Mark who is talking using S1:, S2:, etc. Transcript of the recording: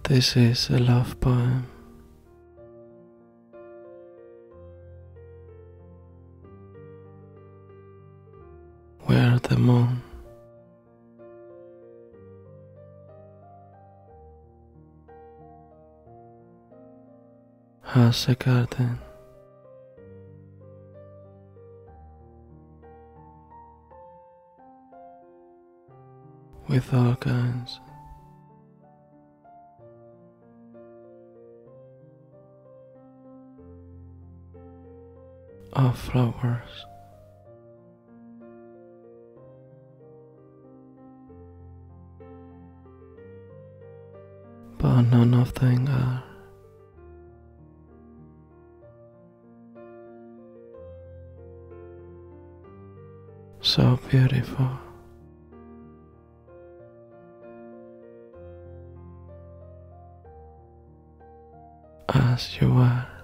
S1: This is a love poem where the moon has a garden with all kinds of flowers, but none of them are so beautiful as you are.